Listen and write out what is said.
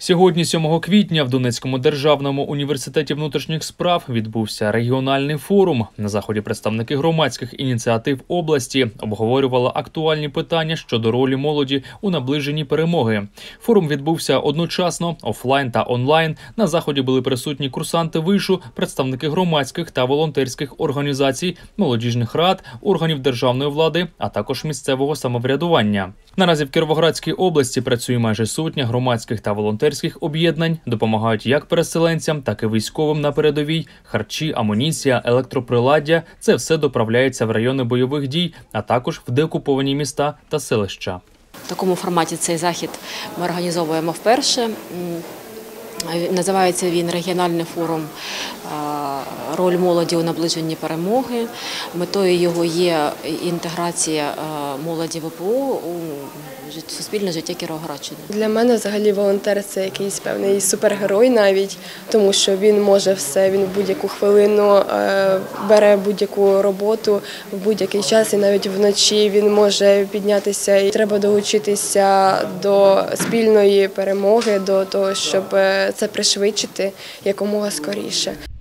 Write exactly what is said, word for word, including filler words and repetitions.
Сьогодні, сьомого квітня, в Донецькому державному університеті внутрішніх справ відбувся регіональний форум. На заході представники громадських ініціатив області обговорювали актуальні питання щодо ролі молоді у наближенні перемоги. Форум відбувся одночасно, офлайн та онлайн. На заході були присутні курсанти вишу, представники громадських та волонтерських організацій, молодіжних рад, органів державної влади, а також місцевого самоврядування. Наразі в Кіровоградській області працює майже сотня громадських та волонтерських об'єднань, допомагають як переселенцям, так і військовим на передовій. Харчі, амуніція, електроприладдя – це все доправляється в райони бойових дій, а також в деокуповані міста та селища. В такому форматі цей захід ми організовуємо вперше. Називається він «Регіональний форум. Роль молоді у наближенні перемоги». Метою його є інтеграція молоді ВПО у суспільне життя Кіровоградщини. Для мене взагалі волонтер – це якийсь певний супергерой навіть, тому що він може все, він в будь-яку хвилину бере будь-яку роботу, в будь-який час і навіть вночі він може піднятися. І треба долучитися до спільної перемоги, до того, щоб це пришвидшити якомога скоріше.